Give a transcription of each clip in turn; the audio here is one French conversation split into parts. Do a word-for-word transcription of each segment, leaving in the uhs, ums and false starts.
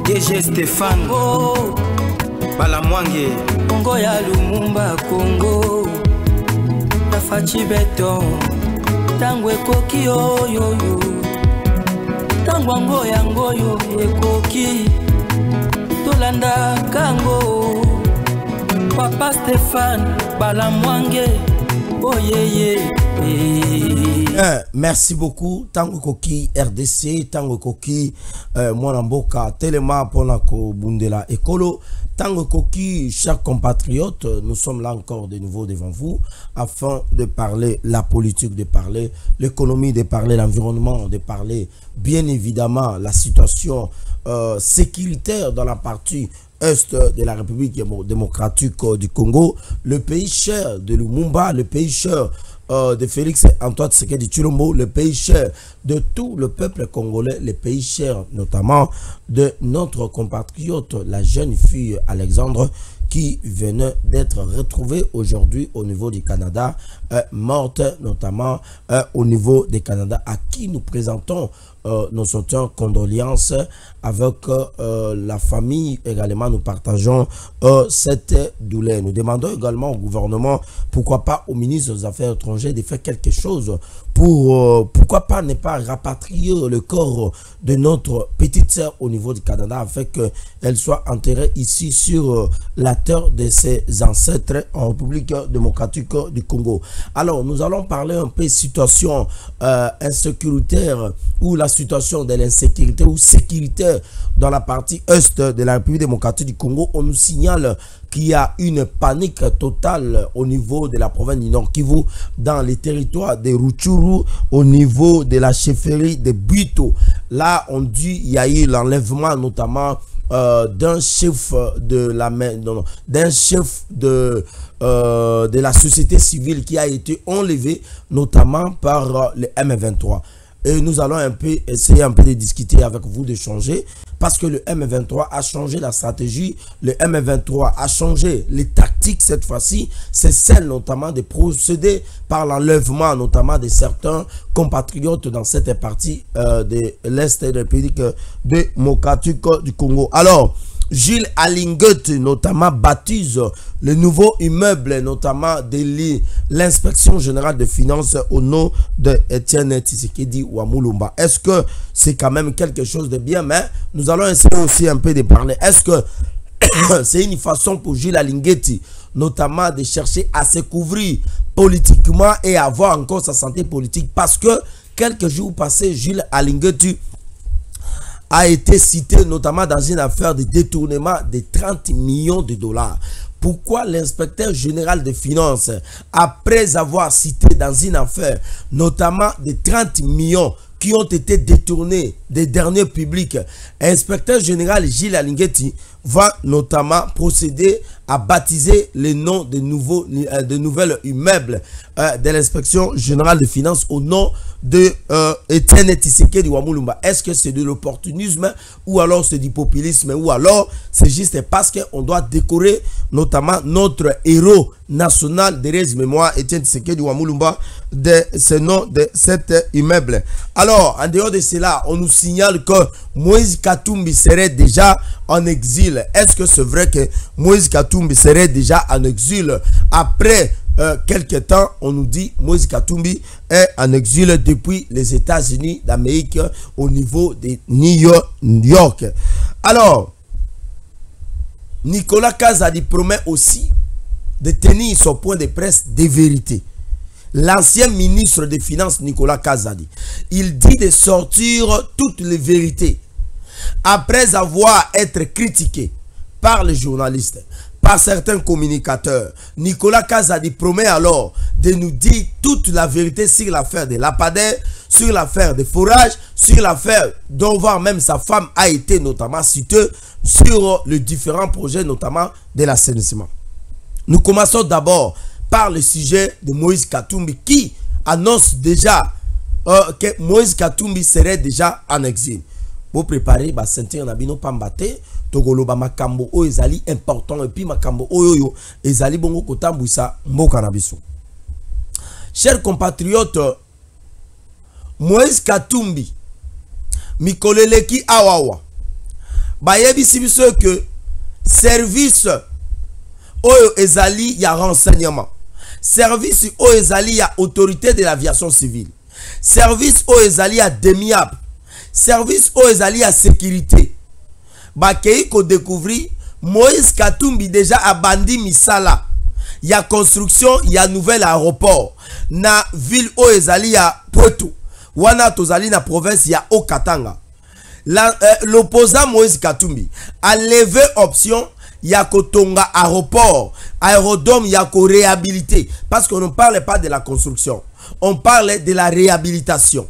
D G Stéphane oh. Balamwange Congo ya Lumumba Congo Tafachi beton Tango ekoki yo yo yo Tango ango yango yo ekoki Tolanda kango Papa Stéphane Balamwange oh yeah yeah Euh, merci beaucoup. Tango koki R D C, tango koki euh, Mwanamboka, tellement pour la Bundela Ekolo. Tango koki, chers compatriotes, nous sommes là encore de nouveau devant vous afin de parler la politique, de parler l'économie, de parler l'environnement, de parler bien évidemment la situation euh, sécuritaire dans la partie est de la République démocratique du Congo, le pays cher de Lumumba, le pays cher Euh, de Félix Antoine Tshisekedi Tshilombo, le pays cher de tout le peuple congolais, le pays cher notamment de notre compatriote, la jeune fille Alexandre, qui venait d'être retrouvée aujourd'hui au niveau du Canada, euh, morte notamment euh, au niveau du Canada, à qui nous présentons euh, nos soutiens, condoléances avec euh, la famille. Également, nous partageons euh, cette douleur. Nous demandons également au gouvernement, pourquoi pas au ministre des Affaires étrangères, de faire quelque chose pour, euh, pourquoi pas ne pas rapatrier le corps de notre petite sœur au niveau du Canada, afin qu'elle soit enterrée ici sur euh, la terre de ses ancêtres en République démocratique du Congo. Alors, nous allons parler un peu de situation euh, insécuritaire ou la situation de l'insécurité ou sécuritaire dans la partie est de la République démocratique du Congo. On nous signale qu'il y a une panique totale au niveau de la province du Nord Kivu, dans les territoires de Rutshuru, au niveau de la chefferie de Buito. Là, on dit qu'il y a eu l'enlèvement notamment euh, d'un chef de la d'un chef de euh, de la société civile qui a été enlevé notamment par euh, le M vingt-trois. Et nous allons un peu essayer un peu de discuter avec vous, de changer, parce que le M vingt-trois a changé la stratégie, le M vingt-trois a changé les tactiques cette fois-ci. C'est celle notamment de procéder par l'enlèvement notamment de certains compatriotes dans cette partie euh, de l'Est de la République démocratique du Congo. Alors, Gilles Alinguet notamment baptise le nouveau immeuble notamment de l'inspection générale des finances au nom de Etienne Tshisekedi Wamulumba. Est-ce que c'est quand même quelque chose de bien? Mais nous allons essayer aussi un peu de parler. Est-ce que c'est une façon pour Gilles Alinguet notamment de chercher à se couvrir politiquement et avoir encore sa santé politique? Parce que quelques jours passés, Gilles Alinguet a été cité notamment dans une affaire de détournement de trente millions de dollars. Pourquoi l'inspecteur général des finances, après avoir cité dans une affaire notamment de trente millions qui ont été détournés des derniers publics, inspecteur général Gilles Alinguet va notamment procéder à baptiser les noms de nouveaux euh, de nouvelles immeubles euh, de l'inspection générale des finances au nom de euh, Etienne Tshisekedi Wamulumba? Est-ce que c'est de l'opportunisme ou alors c'est du populisme ou alors c'est juste parce qu'on doit décorer notamment notre héros national de reste mémoire Etienne Tshisekedi Wamulumba de ce nom de cet immeuble? Alors, en dehors de cela, on nous signale que Moïse Katumbi serait déjà en exil. Est-ce que c'est vrai que Moïse Katumbi serait déjà en exil? Après euh, quelques temps, on nous dit Moïse Katumbi est en exil depuis les États-Unis d'Amérique au niveau de New York. Alors, Nicolas Kazadi promet aussi de tenir son point de presse de vérité. L'ancien ministre des Finances Nicolas Kazadi, il dit de sortir toutes les vérités après avoir été critiqué par les journalistes, par certains communicateurs. Nicolas Kazadi promet alors de nous dire toute la vérité sur l'affaire de Lapadère, sur l'affaire des forages, sur l'affaire dont voir même sa femme a été notamment citée, sur les différents projets notamment de l'assainissement. Nous commençons d'abord par le sujet de Moïse Katumbi qui annonce déjà euh, que Moïse Katumbi serait déjà en exil. Pour préparer, bah, sentir nabino pambate, togolo ba makambo o ezali important et puis makambo o yo ezali bongo kotambuisa mboka na biso. Chers compatriotes, Moïse Katumbi mikoleleki awawa bayebisi biso que service oyo ezali ya renseignement, service oyo ezali ya autorité de l'aviation civile, service oyo ezali ya demiap, service oyo ezali ya sécurité, bakei ko découvrir Moïse Katumbi déjà abandi misala ya construction ya nouvel aéroport na ville oyo ezali ya Poitou, wana tozali na province ya Okatanga. Euh, l'opposant Moïse Katumbi a levé option ya kotonga aéroport, aérodrome ya ko réhabiliter, parce qu'on ne parle pas de la construction, on parle de la réhabilitation.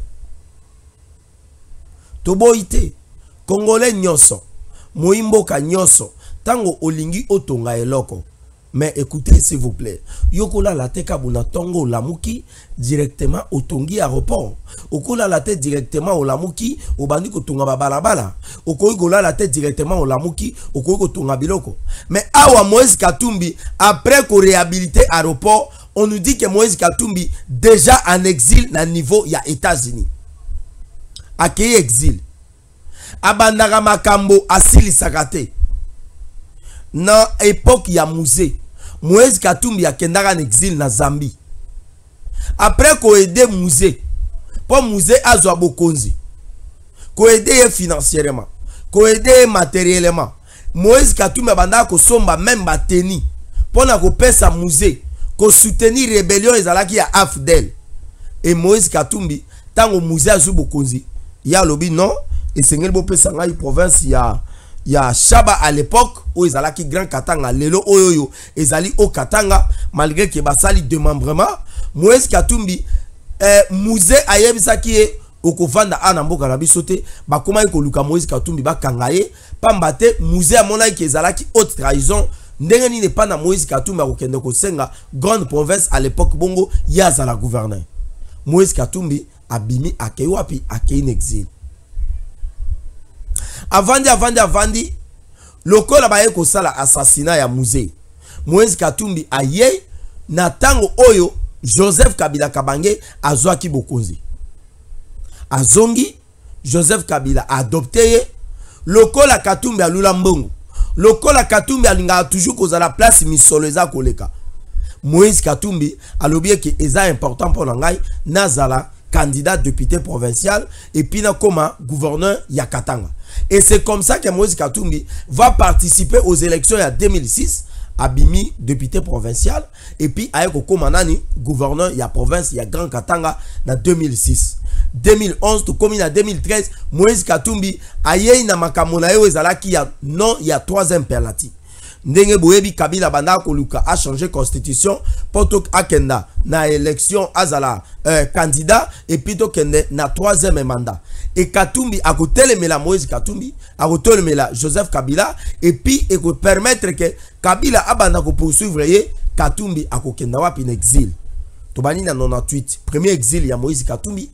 Toboite Congolais nyonso, Moimboka nyonso, tango olingi otonga eloko. Mais écoutez s'il vous plaît, yokola la teka buna tongo lamuki directement au tongi aéroport. Okola la tête directement au lamuki au bandi ko tonga balabala. Okola la tête directement au lamuki okola ko tonga biloko. Mais awa Moïse Katumbi après qu'on réhabilité aéroport, on nous dit que Moïse Katumbi déjà en exil na niveau ya États-Unis. Akei exil. Abandaka makambo asili sakate. Dans l'époque ya musée, Moïse Katumbi a kendaka en exil na Zambie. Après qu'on aide musée, pour musée azwa bokonzi, qu'on aide financièrement, qu'on aide matériellement, Moïse Katumbi a bandaka ko somba même bateni, pour na ko pesa musée, ko soutenir rébellion ezalaki ya A F D L. Et Moïse Katumbi, tango musée azwa bokonzi, ya lobi non, et sengel bo pesa ngai province ya ya Shaba à l'époque où ils allaient qui grand Katanga lelo oyoyo ils allaient au Katanga malgré que basali démembrement Moïse Katumbi euh, musée ayebisa qui est au kovanda anamboka na bisote ba koma ko luka Moïse Katumbi ba kangaye pambate musée à mona qui ezala qui haute trahison ndenge ni ne pas na Moïse Katumbi ko kende ko senga grande province à l'époque bongo yaza la gouverneur Moïse Katumbi abimi akei wapi akei in exil. Avandi avandi avandi lokola baye ko sala assassinat ya musée Moïse Katumbi aye na tango oyo Joseph Kabila Kabange azwaki bokonzi azongi Joseph Kabila adopté lokola Katumbi alula mbongo lokola Katumbi alinga toujours kozala place misolo eza koleka Moïse Katumbi alobi que eza important pour ngai nazala candidat député provincial et puis na koma gouverneur ya Katanga. Et c'est comme ça que Moïse Katumbi va participer aux élections en deux mille six, abimi député provincial, et puis ayeko komanani gouverneur ya province ya Grand Katanga na deux mille six. deux mille onze to komi na deux mille treize, Moïse Katumbi aye na makamona yo ezalaki ya non ya troisième perlati. Ndenge boyebi Kabila banda koluka a changé constitution poto akenda na élection azala euh, candidat et puis to kende na troisième mandat et Katumbi a kotelemela Moïse Katumbi a kotelemela Joseph Kabila et puis et ko permettre que Kabila abanda ko poursuivre ye Katumbi a kokenda wapi en exil to bani na quatre-vingt-dix-huit premier exil ya Moïse Katumbi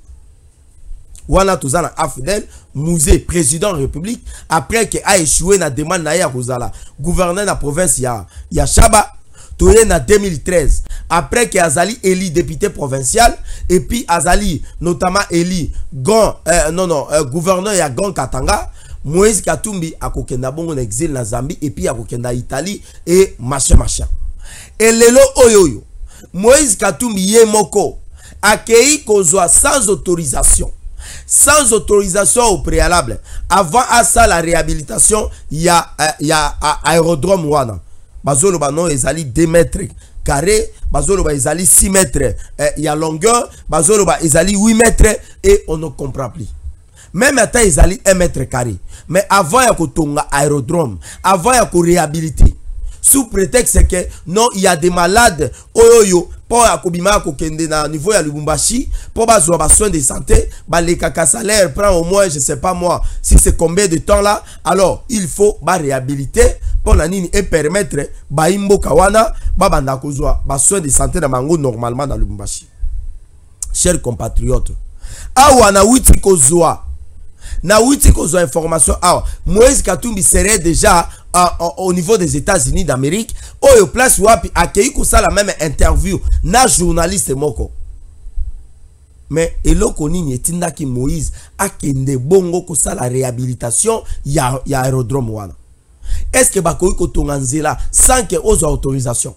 wana tozana A F D L musée président république après que a échoué na demande na ya kozala gouverneur na province ya ya Shaba toye na deux mille treize après que Azali élu député provincial et puis Azali notamment élu Gon euh, non non euh, gouverneur ya Gon Katanga Moïse Katumbi a kokenda bongo en exil na Zambie et puis a kokenda Italie et machin machin et lelo oyoyo Moïse Katumbi ye moko akei kozwa sans autorisation sans autorisation au préalable avant à ça la réhabilitation il y a il y a aérodrome wana bazolo ba non ezali deux mètres carrés bazolo ba ezali six mètres il y a longueur bazolo ba ezali huit mètres et on ne comprend plus même à ezali un mètre carré mais avant ya kotonga aérodrome avant ya ko réhabiliter sous prétexte que non il y a des malades oyoyo pour akobima ko kende na niveau ya Lubumbashi pour bazwa ba soins de santé ba les kaka salaire prend au moins je sais pas moi si c'est combien de temps là alors il faut ba réhabiliter pour la nini et permettre ba imbo kawana ba banda kozwa ba soins de santé na mango normalement dans Lubumbashi. Chers compatriotes awa na witi kozwa na witi kozwa information awa Moïse Katumbi serait déjà Uh, au niveau des États-Unis d'Amérique, au place wapi accueilli ko ça la même interview na journaliste moko. Mais eloko nini etinda ki Moïse akende bongo ko sa la réhabilitation ya ya aérodrome wana. Est-ce que bakoki ko tonga nzela sans que aux autorisation?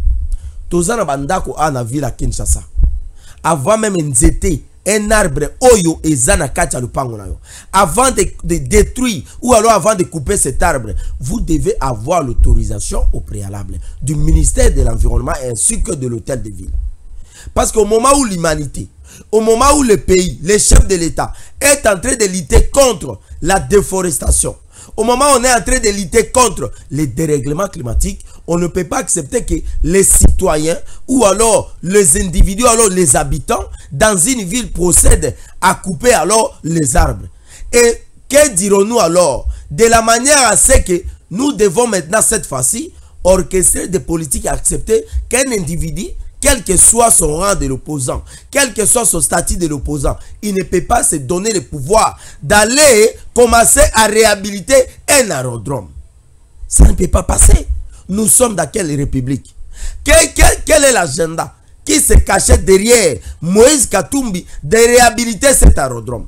Tozana bandako ana ville à Kinshasa. Avant même nzete un arbre oyo ezana kati ya lupango na yo. Avant de, de détruire ou alors avant de couper cet arbre, vous devez avoir l'autorisation au préalable du ministère de l'Environnement ainsi que de l'hôtel de ville. Parce qu'au moment où l'humanité, au moment où le pays, les chefs de l'État est en train de lutter contre la déforestation, au moment où on est en train de lutter contre les dérèglements climatiques, on ne peut pas accepter que les citoyens ou alors les individus, alors les habitants dans une ville procèdent à couper alors les arbres. Et que dirons-nous alors de la manière à ce que nous devons maintenant cette fois-ci orchestrer des politiques et accepter qu'un individu, quel que soit son rang de l'opposant, quel que soit son statut de l'opposant, il ne peut pas se donner le pouvoir d'aller commencer à réhabiliter un aérodrome. Ça ne peut pas passer. Nous sommes dans quelle république? Quel, quel, quel est l'agenda qui se cachait derrière Moïse Katumbi de réhabiliter cet aérodrome?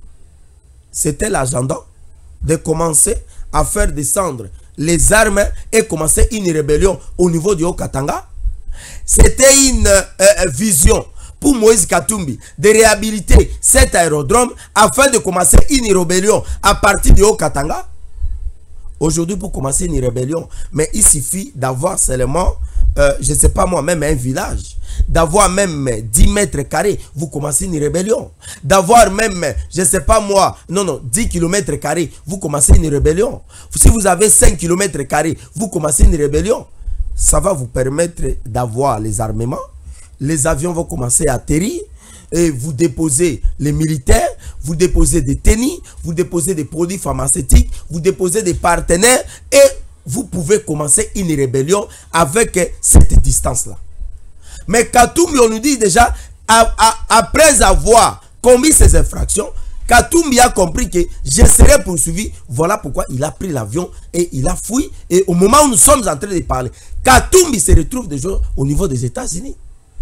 C'était l'agenda de commencer à faire descendre les armes et commencer une rébellion au niveau du Haut-Katanga. C'était une euh, vision pour Moïse Katumbi de réhabiliter cet aérodrome afin de commencer une rébellion à partir du Haut-Katanga. Aujourd'hui, pour commencer une rébellion, mais il suffit d'avoir seulement, euh, je ne sais pas moi, même un village, d'avoir même dix mètres carrés, vous commencez une rébellion. D'avoir même, je ne sais pas moi, non, non, dix kilomètres carrés, vous commencez une rébellion. Si vous avez cinq kilomètres carrés, vous commencez une rébellion. Ça va vous permettre d'avoir les armements. Les avions vont commencer à atterrir. Et vous déposez les militaires, vous déposez des tennis, vous déposez des produits pharmaceutiques, vous déposez des partenaires et vous pouvez commencer une rébellion avec cette distance-là. Mais Katumbi, on nous dit déjà, à, à, après avoir commis ces infractions, Katumbi a compris que je serai poursuivi. Voilà pourquoi il a pris l'avion et il a fui. Et au moment où nous sommes en train de parler, Katumbi se retrouve déjà au niveau des États-Unis.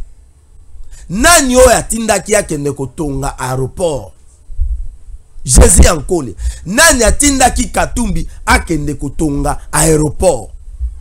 Nani oyo atindaki akende kotonga aéroport Jésus Ankole. Nani atindaki Katumbi akende kotonga aéroport.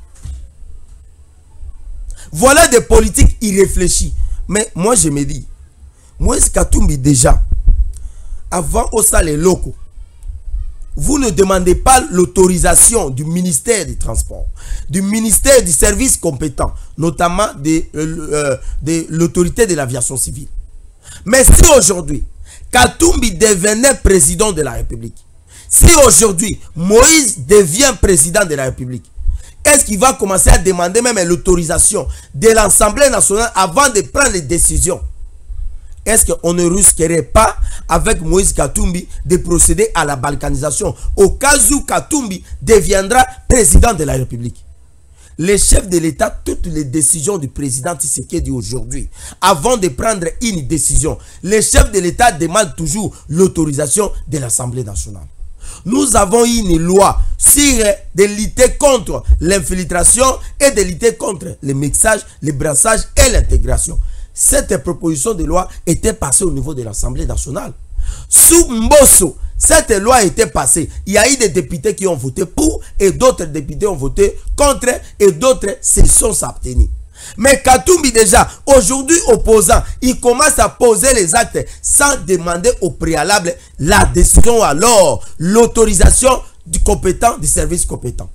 Voilà des politiques irréfléchies. Mais moi je me dis, Moïse Katumbi déjà, avant au salle locaux, vous ne demandez pas l'autorisation du ministère des Transports, du ministère du service compétent, notamment de, euh, de l'autorité de l'aviation civile. Mais si aujourd'hui, Katumbi devenait président de la République, si aujourd'hui, Moïse devient président de la République, est-ce qu'il va commencer à demander même l'autorisation de l'Assemblée nationale avant de prendre les décisions? Est-ce qu'on ne risquerait pas, avec Moïse Katumbi, de procéder à la balkanisation au cas où Katumbi deviendra président de la République? Les chefs de l'État, toutes les décisions du président Tshisekedi aujourd'hui, avant de prendre une décision, les chefs de l'État demandent toujours l'autorisation de l'Assemblée nationale. Nous avons une loi sur de lutter contre l'infiltration et de lutter contre le mixage, le brassage et l'intégration. Cette proposition de loi était passée au niveau de l'Assemblée nationale. Sous Mbosso, cette loi était passée. Il y a eu des députés qui ont voté pour et d'autres députés ont voté contre et d'autres se sont abstenus. Mais Katumbi déjà, aujourd'hui opposant, il commence à poser les actes sans demander au préalable la décision, alors l'autorisation du compétent, du service compétent.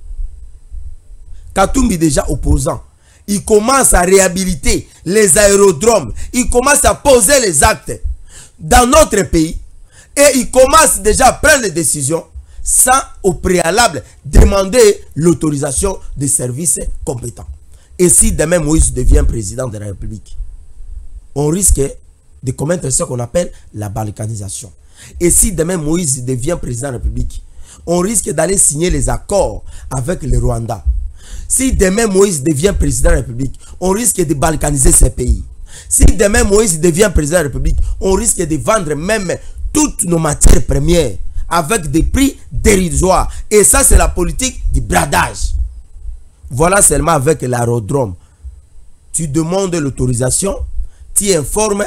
Katumbi déjà opposant. Il commence à réhabiliter les aérodromes. Il commence à poser les actes dans notre pays. Et il commence déjà à prendre des décisions sans au préalable demander l'autorisation des services compétents. Et si demain Moïse devient président de la République, on risque de commettre ce qu'on appelle la balkanisation. Et si demain Moïse devient président de la République, on risque d'aller signer les accords avec le Rwanda. Si demain Moïse devient président de la République, on risque de balkaniser ces pays. Si demain Moïse devient président de la République, on risque de vendre même toutes nos matières premières avec des prix dérisoires. Et ça, c'est la politique du bradage. Voilà seulement avec l'aérodrome. Tu demandes l'autorisation, tu informes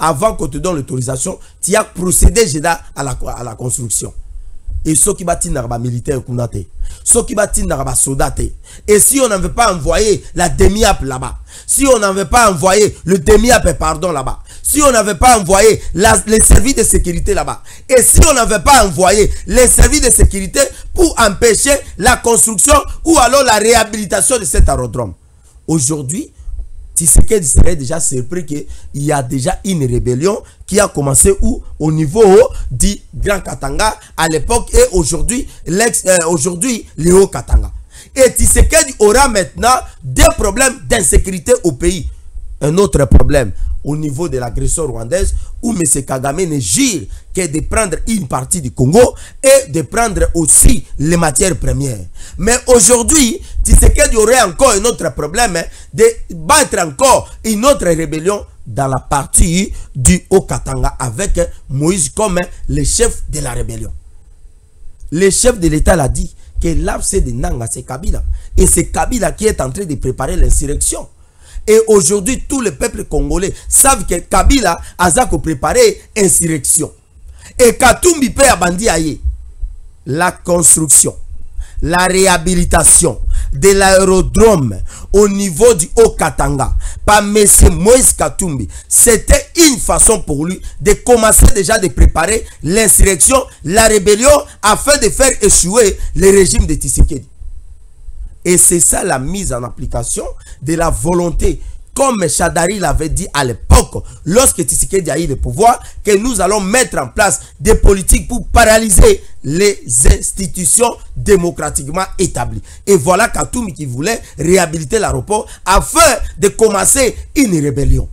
avant qu'on te donne l'autorisation, tu as procédé à la, à la construction. Et ceux qui battent n'arba militaire ceux qui battent n'arba soldat. Et si on n'avait pas envoyé la demi-app là-bas, si on n'avait pas envoyé le demi-app, pardon, là-bas, si on n'avait pas envoyé la, les services de sécurité là-bas, et si on n'avait pas envoyé les services de sécurité pour empêcher la construction ou alors la réhabilitation de cet aérodrome, aujourd'hui, Tshisekedi serait déjà surpris qu'il y a déjà une rébellion qui a commencé où au niveau du Grand Katanga à l'époque et aujourd'hui l'ex euh, aujourd'hui le Haut Katanga. Et Tshisekedi aura maintenant des problèmes d'insécurité au pays. Un autre problème au niveau de l'agression rwandaise où M. Kagame ne gire que de prendre une partie du Congo et de prendre aussi les matières premières. Mais aujourd'hui, Tshisekedi aurait encore un autre problème de battre encore une autre rébellion dans la partie du Haut-Katanga avec Moïse comme le chef de la rébellion. Le chef de l'État l'a dit que l'abcès de Nanga, c'est Kabila. Et c'est Kabila qui est en train de préparer l'insurrection. Et aujourd'hui, tous les peuples congolais savent que Kabila a préparé insurrection. Et Katumbi peut abandi aye. La construction, la réhabilitation de l'aérodrome au niveau du Haut-Katanga par M. Moïse Katumbi, c'était une façon pour lui de commencer déjà de préparer l'insurrection, la rébellion, afin de faire échouer le régime de Tshisekedi. Et c'est ça la mise en application de la volonté, comme Chadari l'avait dit à l'époque, lorsque Tshisekedi a eu le pouvoir, que nous allons mettre en place des politiques pour paralyser les institutions démocratiquement établies. Et voilà Katumbi qui voulait réhabiliter l'aéroport afin de commencer une rébellion.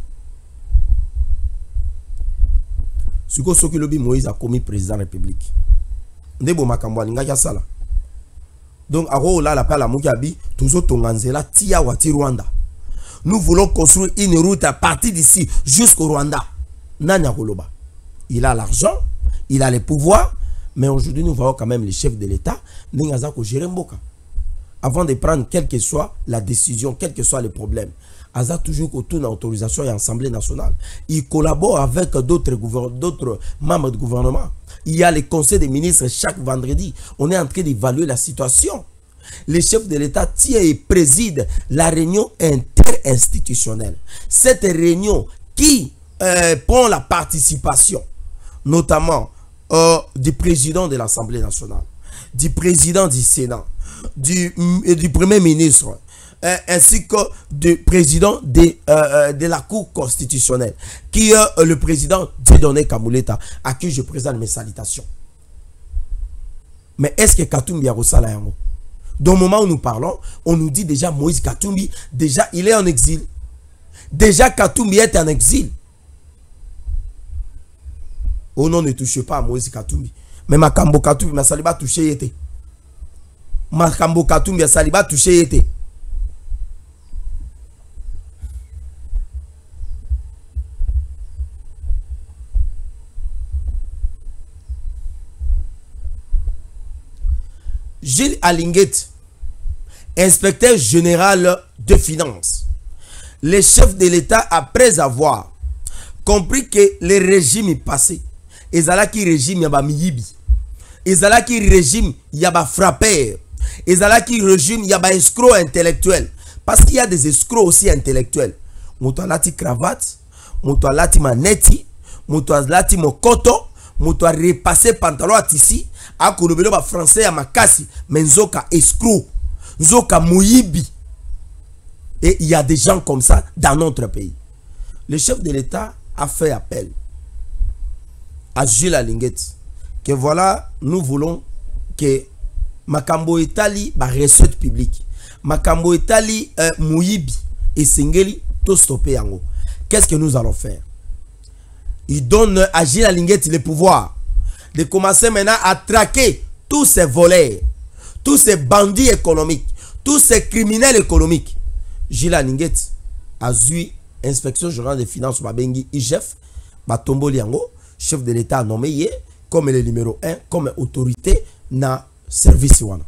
Ce que Lobi Moïse a commis président de la République. Ndebo makambo alinga sala. Donc, nous voulons construire une route à partir d'ici jusqu'au Rwanda. Il a l'argent, il a les pouvoirs, mais aujourd'hui nous voyons quand même les chefs de l'État avant de prendre quelle que soit la décision, quel que soit le problème. Aza toujours autour de l'autorisation et l'Assemblée nationale. Il collabore avec d'autres d'autres membres du gouvernement. Il y a les conseils des ministres chaque vendredi. On est en train d'évaluer la situation. Les chefs de l'État tient et préside la réunion interinstitutionnelle. Cette réunion qui euh, prend la participation, notamment euh, du président de l'Assemblée nationale, du président du Sénat, du, euh, du Premier ministre, euh, ainsi que du président de, euh, de la Cour constitutionnelle, qui est euh, le président Dieudonné Kamuleta, à qui je présente mes salutations. Mais est-ce que Katumbi a reçu la yango? Dans le moment où nous parlons, on nous dit déjà Moïse Katumbi, déjà il est en exil. Déjà Katumbi est en exil. Oh non, ne touchez pas à Moïse Katumbi. Mais Makambo Katumbi, ma saliba touché été. Makambo Katumbi, ma saliba touché été. Gilles Alinguet, inspecteur général de finances, le chef de l'État, après avoir compris que le régime est passé, et là qui régime yaba miyibi, et là qui régime yaba frappeur, et là qui régime yaba escroc intellectuel, parce qu'il y a des escrocs aussi intellectuels. Mouto lati cravate, mouto lati maneti, mouto lati mokoto, mouto repassé pantalon à tissu. A kolobelo ba français ya makasi menzoka escroc nzoka muyibi. Et il y a des gens comme ça dans notre pays. Le chef de l'État a fait appel à Gilles Alinguet que voilà, nous voulons que makambo etali ba recette publique, makambo etali euh, muyibi et singeli to stopper yango. Qu'est-ce que nous allons faire? Il donne à Gilles Alinguet le pouvoir de commencer maintenant à traquer tous ces voleurs, tous ces bandits économiques, tous ces criminels économiques. Gilles Alinguet a eu inspection générale des finances Babengi I G F, Batombo Liango, chef de l'État nommé comme le numéro un, comme autorité na service wana.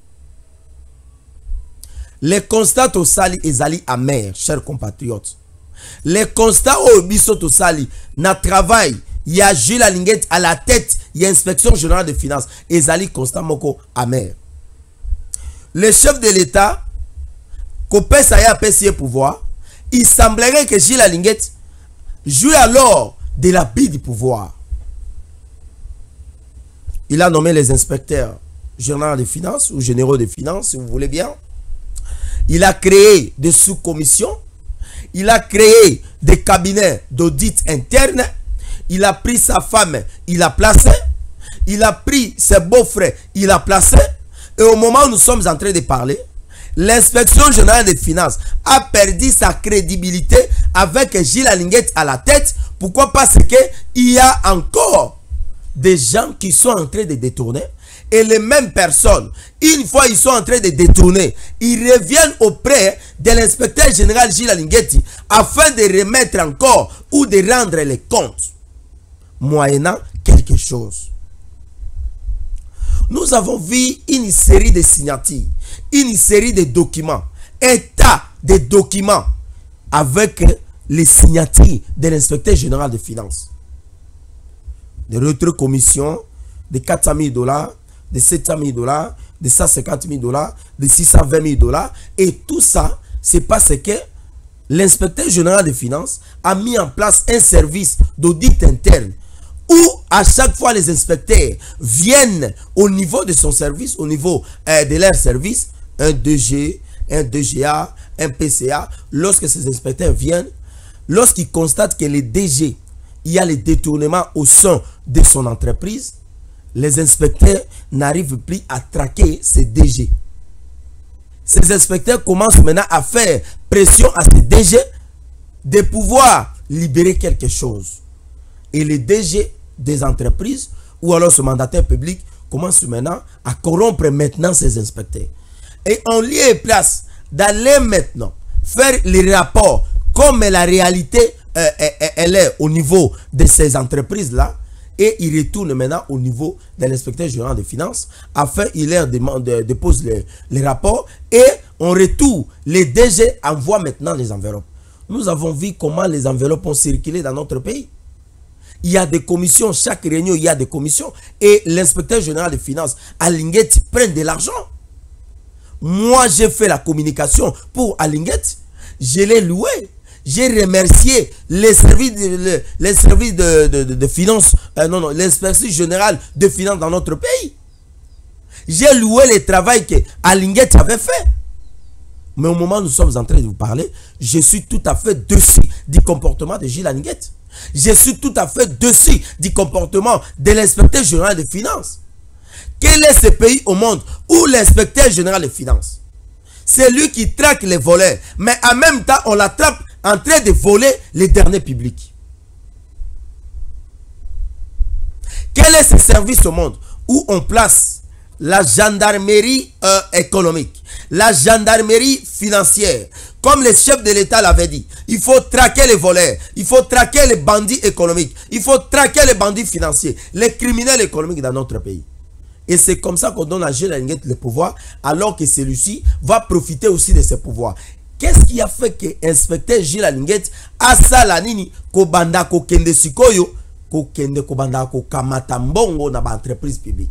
Les constats au sali et zali amer, chers compatriotes. Les constats au bisoto sali na travail, il y a Gilles Alinguet à la tête, il y a inspection générale des finances et Zali constat moko amer. Le chef de l'État, Kopé Saya Pessier pouvoir, il semblerait que Gilles Alinguet joue alors de l'abus du pouvoir. Il a nommé les inspecteurs généraux des finances ou généraux des finances, si vous voulez bien. Il a créé des sous-commissions. Il a créé des cabinets d'audit interne. Il a pris sa femme, il a placé. Il a pris ses beaux-frères, il a placé. Et au moment où nous sommes en train de parler, l'inspection générale des finances a perdu sa crédibilité avec Gilles Alinguet à la tête. Pourquoi? Parce qu'il y a encore des gens qui sont en train de détourner. Et les mêmes personnes, une fois ils sont en train de détourner, ils reviennent auprès de l'inspecteur général Gilles Alinguet afin de remettre encore ou de rendre les comptes, moyennant quelque chose. Nous avons vu une série de signatures, une série de documents, un tas de documents avec les signatures de l'inspecteur général des finances. De retrait commission de quatre cent mille dollars, de sept cent mille dollars, de cent cinquante mille dollars, de six cent vingt mille dollars. Et tout ça, c'est parce que l'inspecteur général des finances a mis en place un service d'audit interne où à chaque fois les inspecteurs viennent au niveau de son service, au niveau euh, de leur service, un D G, un D G A, un P C A, lorsque ces inspecteurs viennent, lorsqu'ils constatent que les D G, il y a les détournements au sein de son entreprise, les inspecteurs n'arrivent plus à traquer ces D G. Ces inspecteurs commencent maintenant à faire pression à ces D G de pouvoir libérer quelque chose. Et les D G des entreprises ou alors ce mandataire public commence maintenant à corrompre maintenant ces inspecteurs. Et en lieu et place d'aller maintenant faire les rapports comme la réalité euh, elle est au niveau de ces entreprises-là, et il retourne maintenant au niveau de l'inspecteur général des finances afin qu'il leur demande, dépose les, les rapports et en retour, les D G envoient maintenant les enveloppes. Nous avons vu comment les enveloppes ont circulé dans notre pays. Il y a des commissions, chaque réunion, il y a des commissions et l'inspecteur général des finances, Alinguet, prend de l'argent. Moi, j'ai fait la communication pour Alinguet, je l'ai loué. J'ai remercié les services de, les, les services de, de, de, de finances, euh, non, non, l'inspection générale de finances dans notre pays. J'ai loué le travail que Alinguet avait fait. Mais au moment où nous sommes en train de vous parler, je suis tout à fait dessus du comportement de Gilles Alinguet. Je suis tout à fait dessus du comportement de l'inspecteur général des finances. Quel est ce pays au monde où l'inspecteur général des finances, c'est lui qui traque les voleurs, mais en même temps on l'attrape en train de voler les derniers publics? Quel est ce service au monde où on place la gendarmerie euh, économique, la gendarmerie financière, comme le chef de l'État l'avait dit? Il faut traquer les voleurs, il faut traquer les bandits économiques, il faut traquer les bandits financiers, les criminels économiques dans notre pays. Et c'est comme ça qu'on donne à Gilles Alinguet le pouvoir, alors que celui-ci va profiter aussi de ses pouvoirs. Qu'est-ce qui a fait que l'inspecteur Gilles Alinguet a salanini ko banda ko kende sikoyo ko kende ko banda ko kamata mbongo na ba entreprise publique?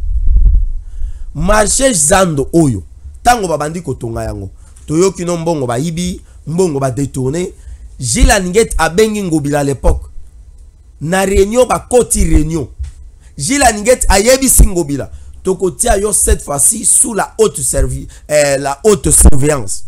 Marché Zando oyo tango babandi ko tonga yango toyoki no mbongo ba ibi mbongo ba détourner. Gilles Alinguet a bengi Ngobila à l'époque na réunion ba koti réunion. Gilles Alinguet a yebi Ngobila tokotia yo cette fois-ci sous la haute servi euh, la haute surveillance.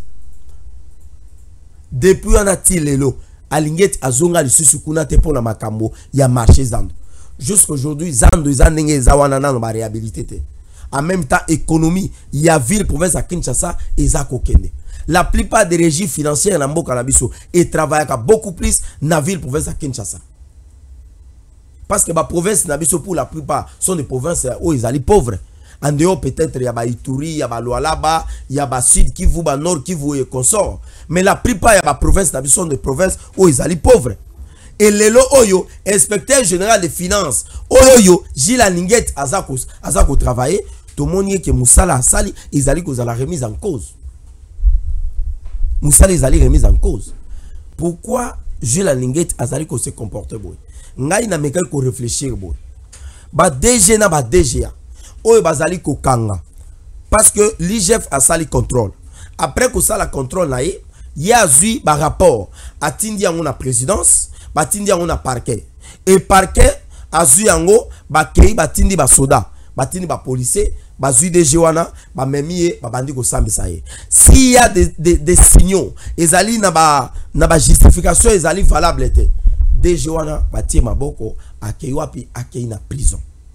Depuis on a tiré l'eau, Alinguet a zonga le susukuna te pour la makambo ya marché Zando. Jusqu'aujourd'hui Zando izanenge zawanana no ba réhabilité. En même temps économie, il y a ville province à Kinshasa et Zako Kende. La plupart des régies financières dans Mboka na biso et travaillent beaucoup plus na ville province à Kinshasa. Parce que la province na biso pour la plupart sont des provinces où ils sont pauvres. En dehors peut-être il y a Ituri, il y a Lualaba, il y a Sud Kivu, Nord Kivu et consort. Mais la plupart il y a provinces na biso sont des provinces où ils sont pauvres. Et lelo oyo inspecteur général des finances oyo Gilles Alinguet azako azako travailler. Tout le monde que Moussala Sali, ils allaient cause à la remise en cause. Moussala ils allaient remise en cause. pourquoi Jules Alinguet azali ko se comporter boy ngai na meka ko réfléchir boy ba D G na ba D G A oyo bazali ko kanga parce que l'I G F a sali contrôle après que ça la contrôle na ye ya zui ba rapport atindi yango na présidence batindi yango na parquet et parquet azui yango ba kei batindi ba soda batindi ba policier bazui D G wana ba memie ba bandi ko sambisa ye s'il y a des, des, des signaux ezali na ba na ba justification ezali valable te D G wana batie maboko akei wapi akei na prison.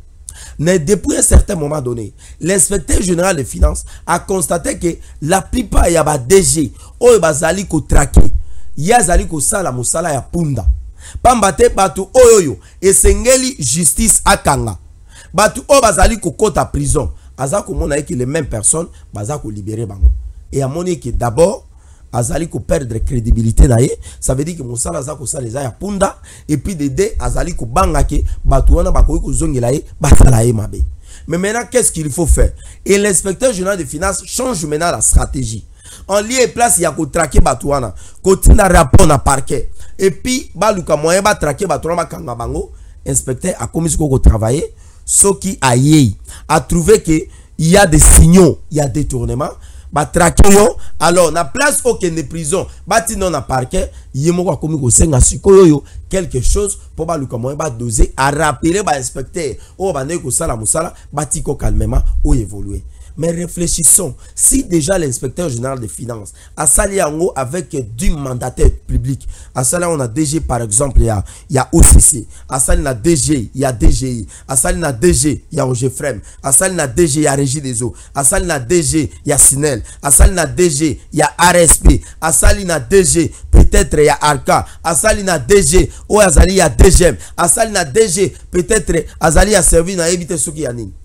Mais depuis un certain moment donné, l'inspecteur général des finances a constaté que la plupart y a ba D G oyo bazali ko traquer ya zali ko sala musala ya punda pambate batu oyoyo esengeli justice akanga batu o bazali ko kota prison azako mona que les mêmes personnes bazako libérer bango et a moni que d'abord azali ko perdre crédibilité na ye, ça veut dire que musala azako sala ya punda et puis de deux azali ko banga ke batu wana bakoyi ko zongela ye basala ye mabe. Mais maintenant qu'est-ce qu'il faut faire? Et l'inspecteur général des finances change maintenant la stratégie. En lieu et place il y a ko traquer batu wana ko tina rapport na parquet et puis baluka moyen ba traquer batu wana kanga bango. Inspecteur a commis ko travailler ce qui a yé a trouvé que il y a des signaux, il y a détournement. Ba traquer yo alors na place aucune prison bati non na parquet yemo ko komi ko senga sikoyo yo quelque chose pour ba luka moyen ba doser à rappeler ba inspecteur o ba ne ko sala musala bati ko calmement ou évoluer. Mais réfléchissons, si déjà l'inspecteur général des finances a sali yango avec du mandataire public, à sali on a D G par exemple, il y a, il y a O C C, à sali na D G, il y a D G I, à sali na D G, il y a O G F R E M, à sali na D G, il y a Régie des eaux, à sali na D G, il y a Sinel, à sali na D G, il y a R S P, à sali na D G, peut-être il y a Arca, à sali na D G, ou à sali il y a D G M, à sali na D G, peut-être à sali a servi na éviter ce qui y a ni.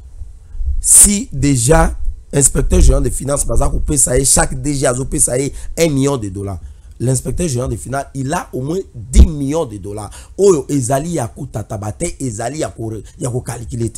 Si déjà inspecteur général des finances chaque D G a payé un million de dollars, l'inspecteur général des finances il a au moins dix millions de dollars. Oyo ezali ya kutatabate ezali ya ko ya ko calculer.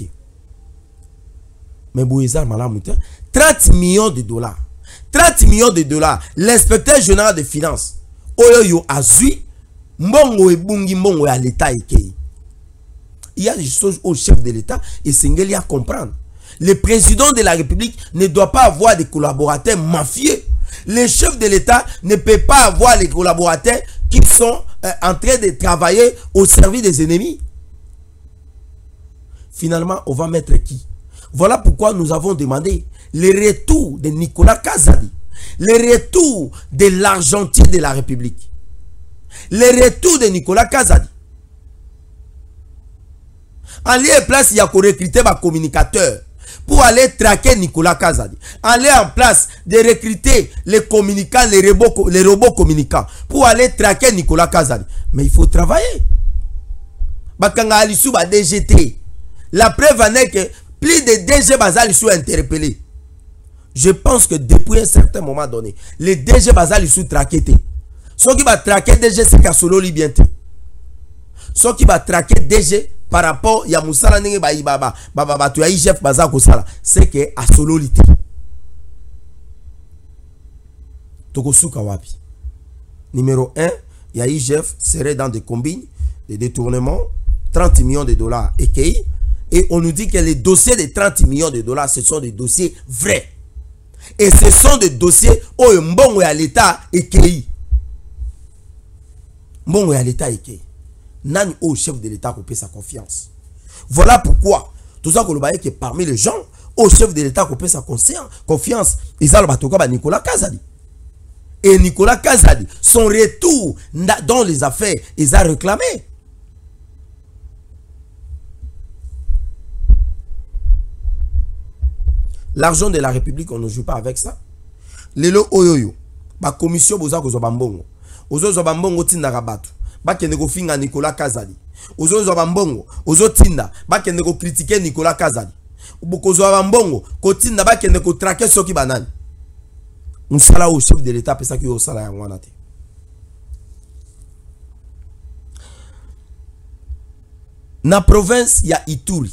Mais boyeza malamuta trente millions de dollars. trente millions de dollars l'inspecteur général des finances oyo yo azui mbongo ebungi mbongo ya l'état ekei. Il y a des choses au chef de l'état et singeli à comprendre. Le président de la République ne doit pas avoir des collaborateurs mafieux. Le chef de l'État ne peut pas avoir les collaborateurs qui sont euh, en train de travailler au service des ennemis. Finalement, on va mettre qui? Voilà pourquoi nous avons demandé le retour de Nicolas Kazadi, le retour de l'argentier de la République, le retour de Nicolas Kazadi. En lieu et place, il y a qu'on recruter des communicateurs pour aller traquer Nicolas Kazadi. Aller en place de recruter les communicants, les robots, les robots communicants pour aller traquer Nicolas Kazadi. Mais il faut travailler. Bakanga Alissou ba D G T. La preuve en est que plus de D G Bazali sont interpellés. Je pense que depuis un certain moment donné, les D G Bazali sont traqués. Ceux qui va traquer D G, c'est qu'à solo libienté. Ceux qui va traquer D G par rapport ya musala nenge ba ibaba baba batu ya I G F baza ko sala c'est que a sololité tokosuka wapi. Numéro un, ya I G F serait dans des combines de détournement trente millions de dollars et et on nous dit que les dossiers de trente millions de dollars ce sont des dossiers vrais et ce sont des dossiers où mbongo ya l'état et mbongo ya l'état et nani au chef de l'État couper sa confiance. Voilà pourquoi tout ça que parmi les gens au chef de l'État couper sa confiance, ils ont battu Nicolas Kazadi. Et Nicolas Kazadi, son retour dans les affaires, ils ont réclamé. L'argent de la République, on ne joue pas avec ça. Lelo oyoyo, ba commission boza ko zobambongo. Ozo zobambongo tinda rabatu. Bakende ko finga Nicolas Kazadi. Ozo zobambongo, ozo tinda, bakende ko critiquer Nicolas Kazadi. Boko zobambongo, ko tinda bakende ko traquer soki banani. On sala au chef de l'État pesa ki o sala ya ngwana te. Na province ya Ituri.